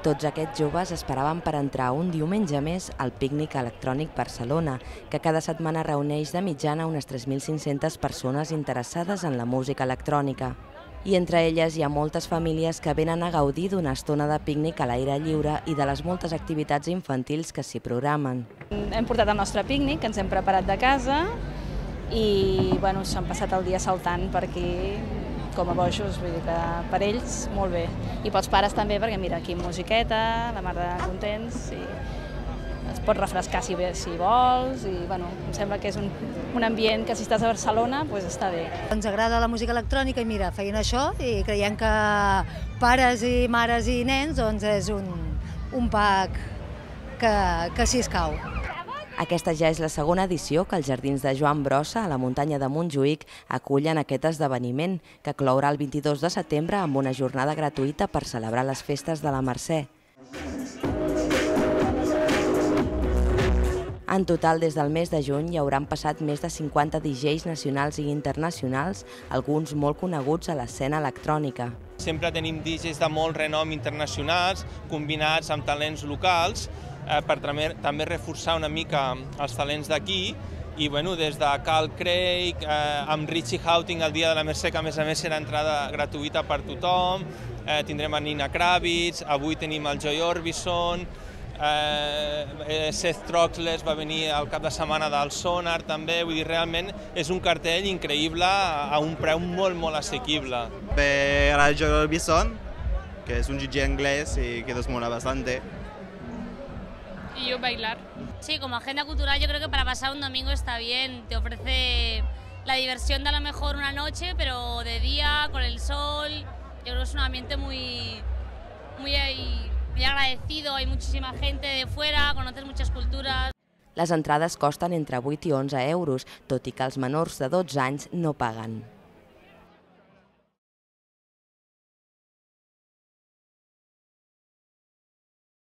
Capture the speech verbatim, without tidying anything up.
Tots aquests joves esperaven per entrar un diumenge més al Pícnic Electrònic Barcelona, que cada setmana reuneix de mitjana unes tres mil cinc-centes persones interessades en la música electrònica. I entre elles hi ha moltes famílies que venen a gaudir d'una estona de pícnic a l'aire lliure i de les moltes activitats infantils que s'hi programen. Hem portat el nostre pícnic, que ens hem preparat de casa, i bueno, s'han passat el dia saltant per aquí com a bojos, vull dir que per ells molt bé. I pels pares també, perquè mira, aquí musiqueta, la mar de contents, i es pot refrescar si, si vols, i bueno, em sembla que és un, un ambient que si estàs a Barcelona doncs està bé. Ens agrada la música electrònica i mira, feien això i creiem que pares i mares i nens doncs és un, un pack que, que sí escau. Aquesta ja és la segona edició que els Jardins de Joan Brossa, a la muntanya de Montjuïc, acullen aquest esdeveniment, que clourà el vint-i-dos de setembre amb una jornada gratuïta per celebrar les festes de la Mercè. En total, des del mes de juny hi hauran passat més de cinquanta D Js nacionals i internacionals, alguns molt coneguts a l'escena electrònica. Sempre tenim D Js de molt renom internacionals, combinats amb talents locals, per també reforçar una mica els talents d'aquí, i bueno, des de Carl Craig, amb Richie Houghton el dia de la Mercè, que a més a més serà entrada gratuïta per tothom, tindrem a Nina Kravitz, avui tenim el Joy Orbison, Seth Troxler va venir al cap de setmana del Sonar també, vull dir, realment és un cartell increïble a un preu molt, molt assequible. Per el Joy Orbison, que es un D J inglés y que nos mola bastante. Y yo bailar. Sí, como agenda cultural yo creo que para pasar un domingo está bien, te ofrece la diversión de a lo mejor una noche, pero de día, con el sol, yo creo que es un ambiente muy, muy, muy agradecido, hay muchísima gente de fuera, conoces muchas culturas. Les entrades costen entre vuit i onze euros, tot i que els menors de dotze anys no paguen.